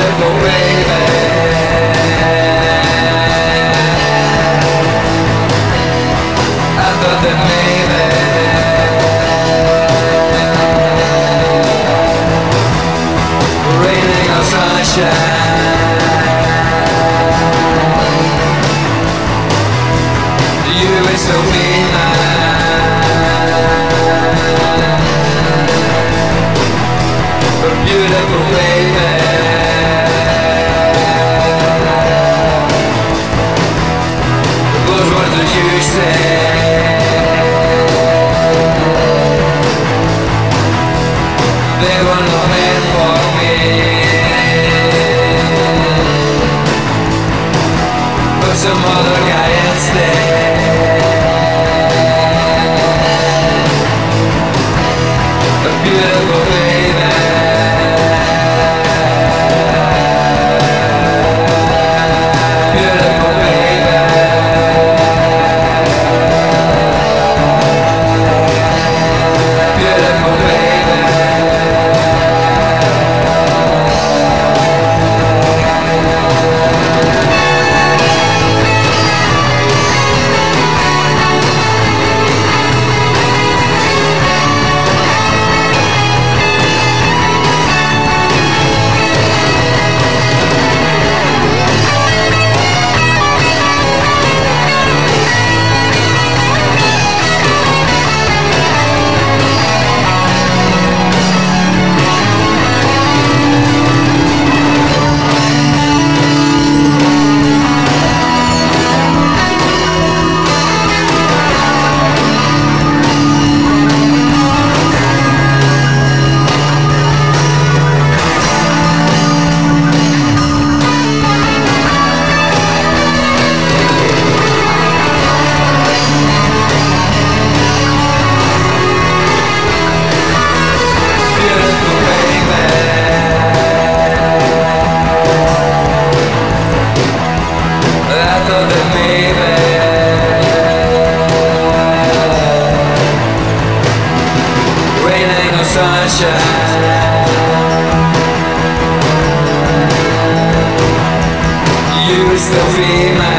beautiful baby. I thought that maybe raining or sunshine, you would still be mine. A beautiful baby. Those words that you say, they were not meant for me, but some other guy instead. A beautiful baby. Beautiful baby. Beautiful baby. Sunshine, you still be mine.